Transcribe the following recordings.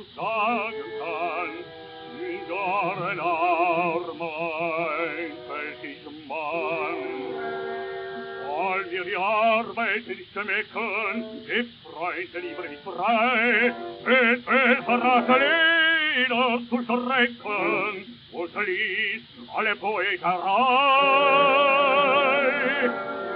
sagen kann, in Jahren arm einfältiger Mann. Wollen wir die Arbeit nicht schmecken, die Freunde lieber nicht frei, mit Verraten Lieder zu schrecken, und ließ alle Poeterei.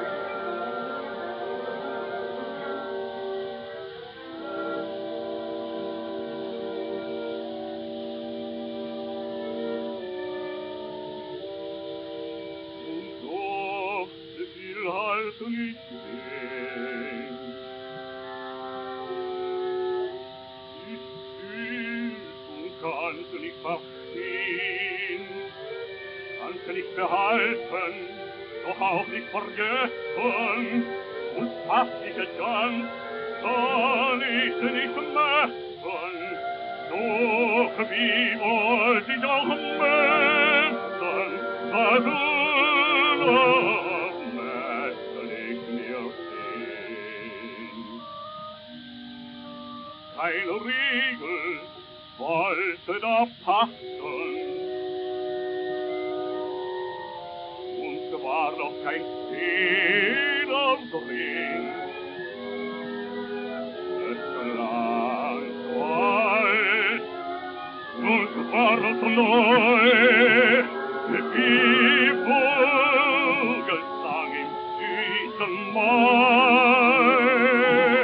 Du nicht sehen. Ich fühlst und kannst du nicht verstehen, kannst du nicht behalten, doch auch nicht vergessen, und fast dich ganz, soll ich sie nicht messen, doch wie wollt ich auch messen, was du keine Regel wollte da passen. Und war noch kein Fehler drin. Es klang so alt und war so neu, wie Vogelsang im süßen Mai.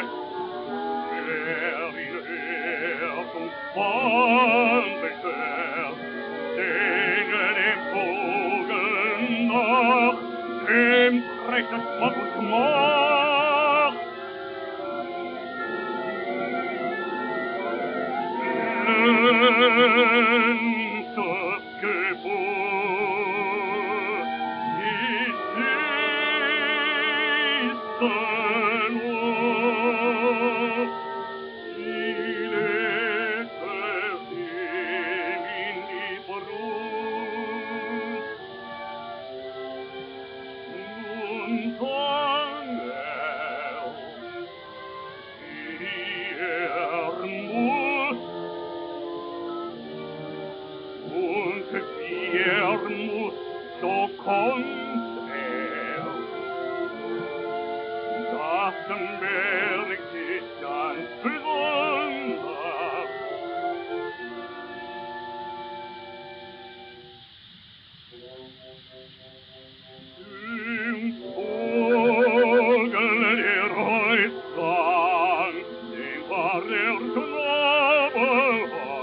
Von Beschwer sehne dem Vogel noch dem frechen Spott und Schmach. Lenses Geburt ist süßen Uhr.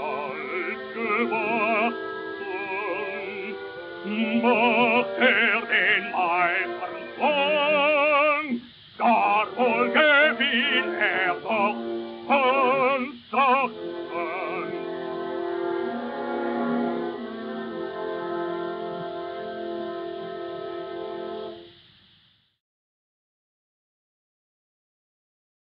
Macht er